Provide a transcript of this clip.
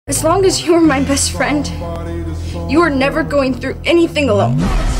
As long as you are my best friend, you are never going through anything alone.